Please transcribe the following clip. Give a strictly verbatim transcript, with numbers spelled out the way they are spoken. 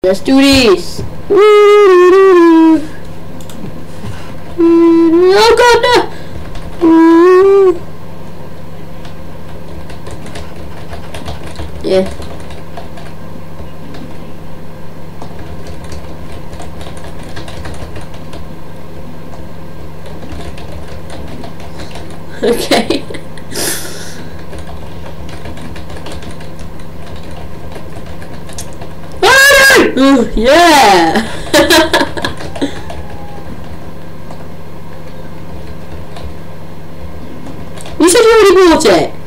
Let's do this. Oh god, no! Yeah. Okay. Ooh, yeah! You said you already bought it!